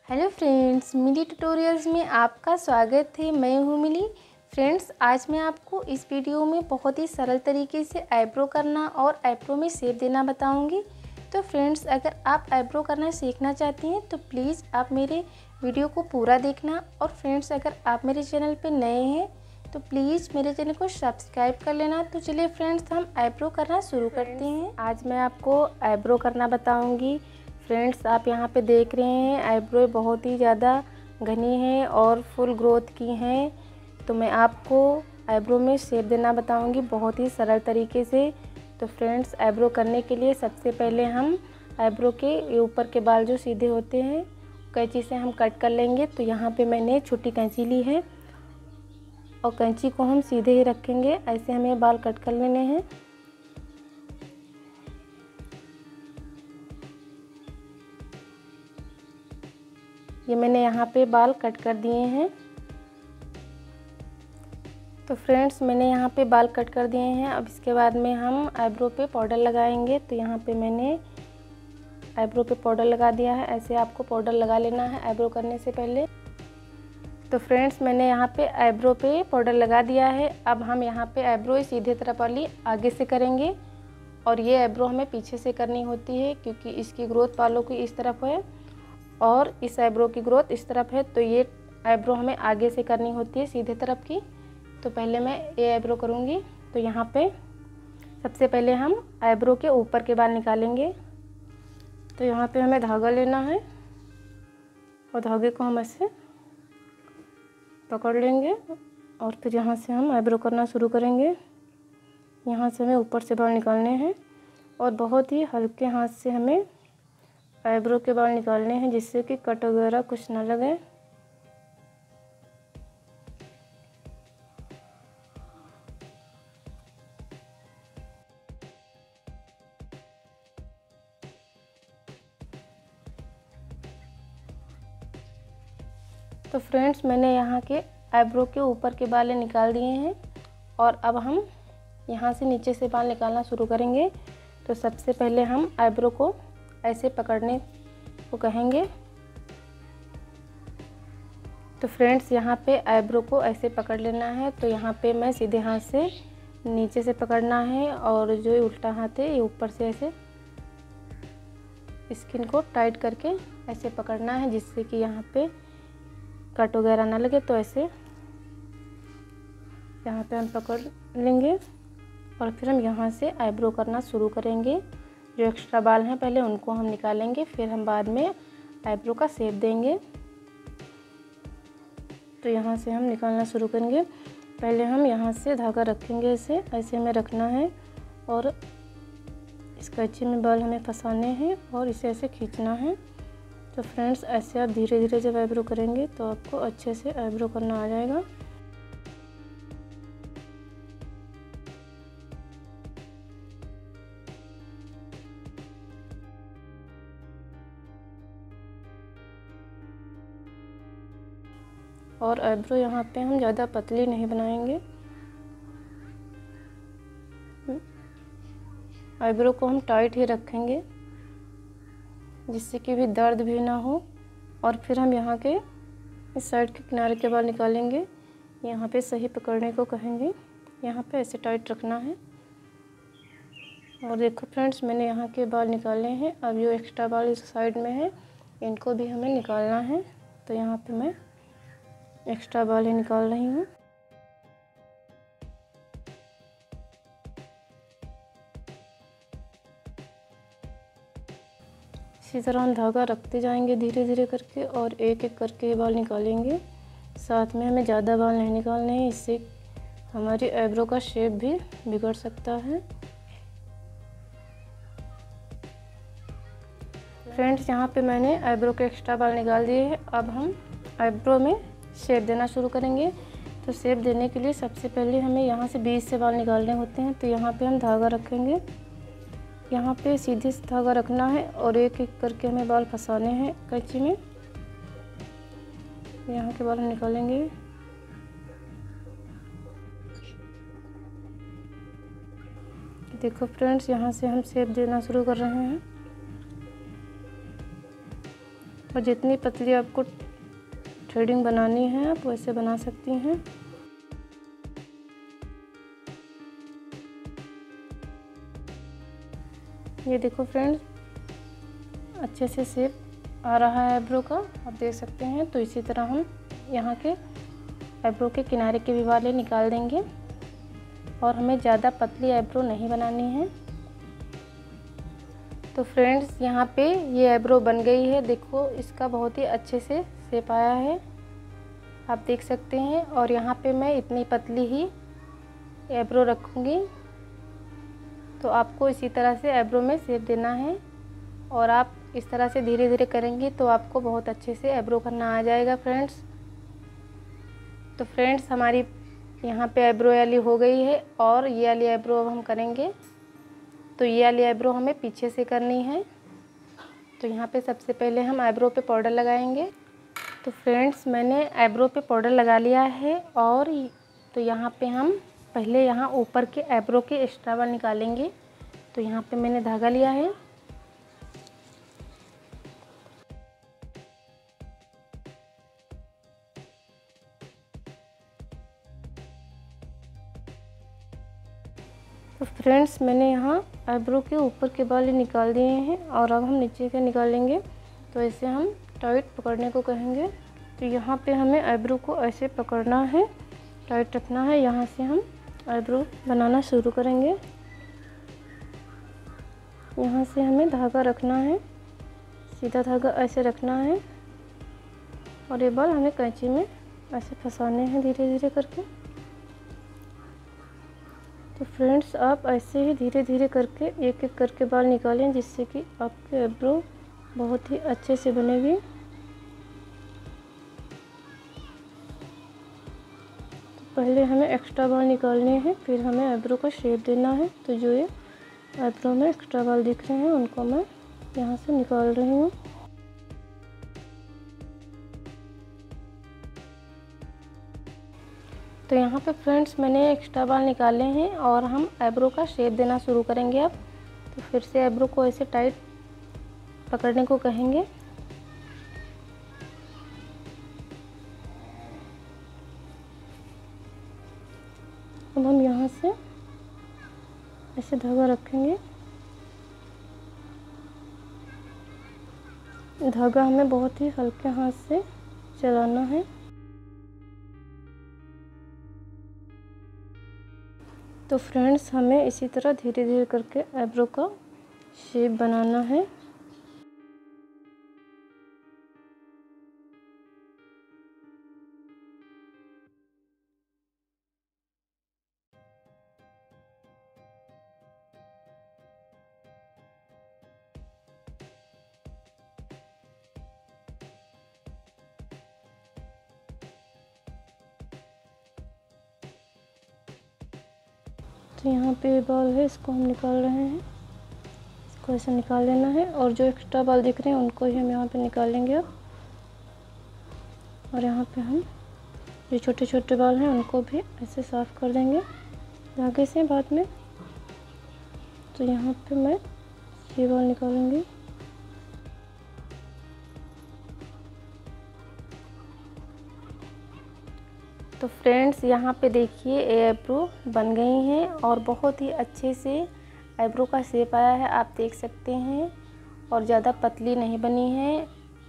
Hello friends, मिली tutorials में आपका स्वागत है। मैं हूँ मिली। फ्रेंड्स, आज मैं आपको इस वीडियो में बहुत ही सरल तरीके से आईब्रो करना और आईब्रो में शेप देना बताऊंगी। तो फ्रेंड्स, अगर आप आईब्रो करना सीखना चाहती हैं तो प्लीज़ आप मेरे वीडियो को पूरा देखना। और फ्रेंड्स, अगर आप मेरे चैनल पर नए हैं तो प्लीज़ मेरे चैनल को सब्सक्राइब कर लेना। तो चलिए फ्रेंड्स, हम आईब्रो करना शुरू करते हैं। आज मैं आपको आईब्रो करना बताऊँगी। फ्रेंड्स, आप यहाँ पे देख रहे हैं आईब्रो बहुत ही ज़्यादा घनी है और फुल ग्रोथ की हैं। तो मैं आपको आईब्रो में शेप देना बताऊंगी बहुत ही सरल तरीके से। तो फ्रेंड्स, आईब्रो करने के लिए सबसे पहले हम आईब्रो के ऊपर के बाल जो सीधे होते हैं कैंची से हम कट कर लेंगे। तो यहाँ पे मैंने छोटी कैंची ली है और कैंची को हम सीधे ही रखेंगे। ऐसे हमें बाल कट कर लेने हैं। ये मैंने यहाँ पे बाल कट कर दिए हैं। तो फ्रेंड्स, मैंने यहाँ पे बाल कट कर दिए हैं। अब इसके बाद में हम आईब्रो पे पाउडर लगाएंगे। तो यहाँ पे मैंने आईब्रो पे पाउडर लगा दिया है। ऐसे आपको पाउडर लगा लेना है आईब्रो करने से पहले। तो फ्रेंड्स, मैंने यहाँ पे आईब्रो पे पाउडर लगा दिया है। अब हम यहाँ पे आईब्रो सीधे तरफ वाली आगे से करेंगे और ये आईब्रो हमें पीछे से करनी होती है क्योंकि इसकी ग्रोथ बालों की इस तरफ है और इस आईब्रो की ग्रोथ इस तरफ है। तो ये आईब्रो हमें आगे से करनी होती है सीधे तरफ की। तो पहले मैं ये आईब्रो करूँगी। तो यहाँ पे सबसे पहले हम आईब्रो के ऊपर के बाल निकालेंगे। तो यहाँ पे हमें धागा लेना है और धागे को हम ऐसे पकड़ लेंगे और फिर यहाँ से हम आईब्रो करना शुरू करेंगे। यहाँ से हमें ऊपर से बाल निकालने हैं और बहुत ही हल्के हाथ से हमें आईब्रो के बाल निकालने हैं जिससे कि कट वगैरह कुछ ना लगे। तो फ्रेंड्स, मैंने यहाँ के आईब्रो के ऊपर के बाल निकाल दिए हैं और अब हम यहाँ से नीचे से बाल निकालना शुरू करेंगे। तो सबसे पहले हम आईब्रो को ऐसे पकड़ने को कहेंगे। तो फ्रेंड्स, यहाँ पे आईब्रो को ऐसे पकड़ लेना है। तो यहाँ पे मैं सीधे हाथ से नीचे से पकड़ना है और जो उल्टा हाथ है ये ऊपर से ऐसे स्किन को टाइट करके ऐसे पकड़ना है जिससे कि यहाँ पे कट वगैरह ना लगे। तो ऐसे यहाँ पे हम पकड़ लेंगे और फिर हम यहाँ से आईब्रो करना शुरू करेंगे। जो एक्स्ट्रा बाल हैं पहले उनको हम निकालेंगे, फिर हम बाद में आईब्रो का शेप देंगे। तो यहाँ से हम निकालना शुरू करेंगे। पहले हम यहाँ से धागा रखेंगे, ऐसे हमें रखना है और इस कैंची में बाल हमें फंसाने हैं और इसे ऐसे खींचना है। तो फ्रेंड्स, ऐसे आप धीरे धीरे जब आईब्रो करेंगे तो आपको अच्छे से आईब्रो करना आ जाएगा। और आईब्रो यहाँ पे हम ज़्यादा पतली नहीं बनाएंगे। आईब्रो को हम टाइट ही रखेंगे जिससे कि भी दर्द भी ना हो। और फिर हम यहाँ के इस साइड के किनारे के बाल निकालेंगे। यहाँ पे सही पकड़ने को कहेंगे, यहाँ पे ऐसे टाइट रखना है। और देखो फ्रेंड्स, मैंने यहाँ के बाल निकाले हैं। अब जो एक्स्ट्रा बाल इस साइड में है इनको भी हमें निकालना है। तो यहाँ पे मैं एक्स्ट्रा बाल ही निकाल रही हूँ। इसी तरह हम धागा रखते जाएंगे धीरे धीरे करके और एक एक करके बाल निकालेंगे। साथ में हमें ज़्यादा बाल नहीं निकालने हैं, इससे हमारी आईब्रो का शेप भी बिगड़ सकता है। फ्रेंड्स, यहाँ पे मैंने आईब्रो के एक्स्ट्रा बाल निकाल दिए हैं। अब हम आईब्रो में शेप देना शुरू करेंगे। तो शेप देने के लिए सबसे पहले हमें यहाँ से बीच से बाल निकालने होते हैं। तो यहाँ पे हम धागा रखेंगे, यहाँ पे सीधे से धागा रखना है और एक एक करके हमें बाल फंसाने हैं कैंची में। यहाँ के बाल हम निकालेंगे। देखो फ्रेंड्स, यहाँ से हम शेप देना शुरू कर रहे हैं। और जितनी पतली आपको थ्रेडिंग बनानी है आप वैसे बना सकती हैं। ये देखो फ्रेंड्स, अच्छे से शेप आ रहा है आईब्रो का, आप देख सकते हैं। तो इसी तरह हम यहाँ के आईब्रो के किनारे के भी वाले निकाल देंगे और हमें ज़्यादा पतली आईब्रो नहीं बनानी है। तो फ्रेंड्स, यहाँ पे ये आईब्रो बन गई है। देखो, इसका बहुत ही अच्छे से शेप आया है, आप देख सकते हैं। और यहाँ पे मैं इतनी पतली ही आईब्रो रखूँगी। तो आपको इसी तरह से आईब्रो में शेप देना है और आप इस तरह से धीरे धीरे करेंगे तो आपको बहुत अच्छे से आईब्रो करना आ जाएगा फ्रेंड्स। तो फ्रेंड्स, हमारी यहाँ पे आईब्रो वाली हो गई है और ये वाली आईब्रो अब हम करेंगे। तो ये वाली आईब्रो हमें पीछे से करनी है। तो यहाँ पे सबसे पहले हम आईब्रो पे पाउडर लगाएंगे। तो फ्रेंड्स, मैंने आईब्रो पे पाउडर लगा लिया है और तो यहाँ पे हम पहले यहाँ ऊपर के आईब्रो के एक्स्ट्रा वाल निकालेंगे। तो यहाँ पे मैंने धागा लिया है। तो फ्रेंड्स, मैंने यहाँ आईब्रो के ऊपर के बाल निकाल दिए हैं और अब हम नीचे के निकालेंगे। तो ऐसे हम टाइट पकड़ने को कहेंगे। तो यहाँ पे हमें आईब्रो को ऐसे पकड़ना है, टाइट रखना है। यहाँ से हम आईब्रो बनाना शुरू करेंगे। यहाँ से हमें धागा रखना है, सीधा धागा ऐसे रखना है और ये बाल हमें कैंची में ऐसे फंसाने हैं धीरे धीरे करके। तो फ्रेंड्स, आप ऐसे ही धीरे धीरे करके एक एक करके बाल निकालें जिससे कि आपकी आईब्रो बहुत ही अच्छे से बनेगी। तो पहले हमें एक्स्ट्रा बाल निकालने हैं, फिर हमें आईब्रो का शेप देना है। तो जो ये आईब्रो में एक्स्ट्रा बाल दिख रहे हैं उनको मैं यहाँ से निकाल रही हूँ। तो यहाँ पे फ्रेंड्स, मैंने एक्स्ट्रा बाल निकाले हैं और हम आईब्रो का शेप देना शुरू करेंगे अब। तो फिर से आईब्रो को ऐसे टाइट पकड़ने को कहेंगे। अब हम यहाँ से ऐसे धागा रखेंगे। धागा हमें बहुत ही हल्के हाथ से चलाना है। तो फ्रेंड्स, हमें इसी तरह धीरे धीरे करके आईब्रो का शेप बनाना है। तो यहाँ पे बाल है, इसको हम निकाल रहे हैं। इसको ऐसे निकाल लेना है और जो एक्स्ट्रा बाल दिख रहे हैं उनको ही हम यहाँ पे निकालेंगे अब। और यहाँ पे हम जो छोटे छोटे बाल हैं उनको भी ऐसे साफ़ कर देंगे धागे से बाद में। तो यहाँ पे मैं ये बाल निकालूंगी। तो फ्रेंड्स, यहाँ पे देखिए आईब्रो बन गई हैं और बहुत ही अच्छे से आईब्रो का शेप आया है, आप देख सकते हैं। और ज़्यादा पतली नहीं बनी है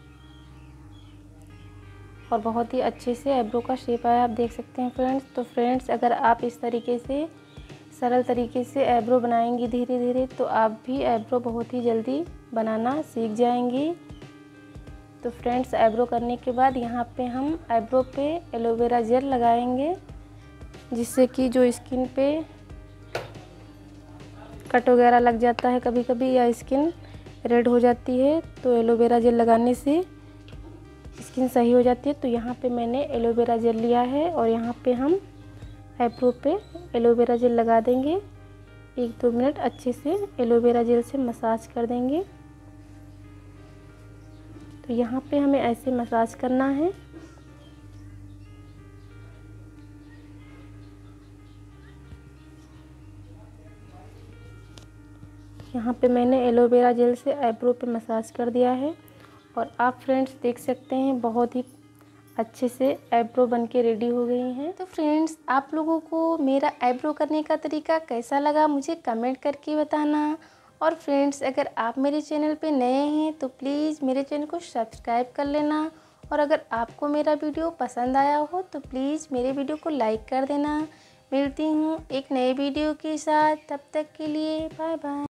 और बहुत ही अच्छे से आईब्रो का शेप आया, आप देख सकते हैं फ्रेंड्स। तो फ्रेंड्स, अगर आप इस तरीके से सरल तरीके से आईब्रो बनाएंगी धीरे धीरे तो आप भी आईब्रो बहुत ही जल्दी बनाना सीख जाएंगी। तो फ्रेंड्स, आईब्रो करने के बाद यहाँ पे हम आईब्रो पे एलोवेरा जेल लगाएंगे जिससे कि जो स्किन पे कट वगैरह लग जाता है कभी कभी या स्किन रेड हो जाती है, तो एलोवेरा जेल लगाने से स्किन सही हो जाती है। तो यहाँ पे मैंने एलोवेरा जेल लिया है और यहाँ पे हम आईब्रो पे एलोवेरा जेल लगा देंगे। 1-2 मिनट अच्छे से एलोवेरा जेल से मसाज कर देंगे। तो यहाँ पे हमें ऐसे मसाज करना है। यहाँ पे मैंने एलोवेरा जेल से आईब्रो पे मसाज कर दिया है और आप फ्रेंड्स देख सकते हैं बहुत ही अच्छे से आईब्रो बन के रेडी हो गई हैं। तो फ्रेंड्स आप लोगों को मेरा आईब्रो करने का तरीका कैसा लगा मुझे कमेंट करके बताना। और फ्रेंड्स अगर आप मेरे चैनल पे नए हैं तो प्लीज़ मेरे चैनल को सब्सक्राइब कर लेना। और अगर आपको मेरा वीडियो पसंद आया हो तो प्लीज़ मेरे वीडियो को लाइक कर देना। मिलती हूँ एक नए वीडियो के साथ, तब तक के लिए बाय बाय।